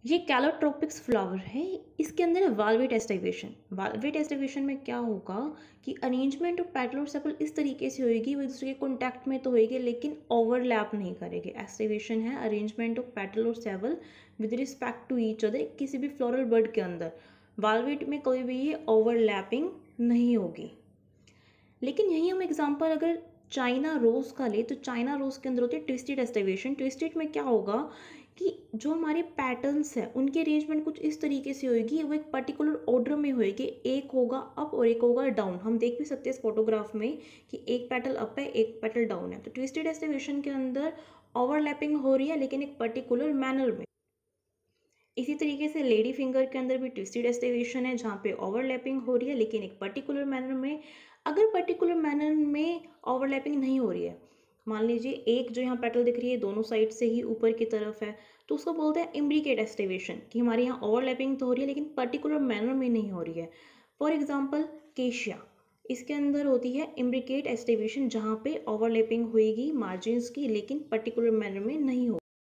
ये कैलोट्रोपिक्स फ्लावर है। इसके अंदर है वाल्वेट एस्टिवेशन। वाल्वेट एस्टिवेशन में क्या होगा कि अरेंजमेंट ऑफ पेटल और सेपल इस तरीके से होएगी, वो एक दूसरे के कॉन्टैक्ट में तो होएगी लेकिन ओवरलैप नहीं करेगी। एस्टिवेशन है अरेंजमेंट ऑफ पेटल और sepal with respect to each other किसी भी फ्लोरल बर्ड के अंदर। वाल्वेट में कोई भी ये ओवरलैपिंग नहीं होगी। लेकिन यहीं हम एग्जांपल अगर चाइना रोज़ का ले तो चाइना रोज़ के अंदर होती है ट्विस्टेड एस्टिवेशन। ट्विस्टेड में क्या होगा कि जो हमारे पैटर्न्स हैं उनकी अरेंजमेंट कुछ इस तरीके से होएगी, वो एक पर्टिकुलर ऑर्डर में होएगी। एक होगा अप और एक होगा डाउन। हम देख भी सकते हैं इस फोटोग्राफ में कि एक पेटल अप है एक पेटल डाउन है। तो ट्विस्टेड एस्टिवेशन के अंदर ओवरलैपिंग हो रही है लेकिन एक पर्टिकुलर मैनर में। इसी तरीके से लेडी फिंगर के अंदर भी ट्विस्टेड एस्टिवेशन है जहाँ पे ओवरलैपिंग हो रही है लेकिन एक पर्टिकुलर मैनर में। अगर पर्टिकुलर मैनर में ओवरलैपिंग नहीं हो रही है, मान लीजिए एक जो यहाँ पेटल दिख रही है दोनों साइड से ही ऊपर की तरफ है, तो उसको बोलते हैं इम्ब्रिकेट एस्टिवेशन कि हमारे यहाँ ओवरलैपिंग तो हो रही है लेकिन पर्टिकुलर मैनर में नहीं हो रही है। फॉर एग्जाम्पल केशिया, इसके अंदर होती है इम्ब्रिकेट एस्टिवेशन जहाँ पे ओवरलैपिंग होएगी मार्जिन्स की लेकिन पर्टिकुलर मैनर में नहीं हो।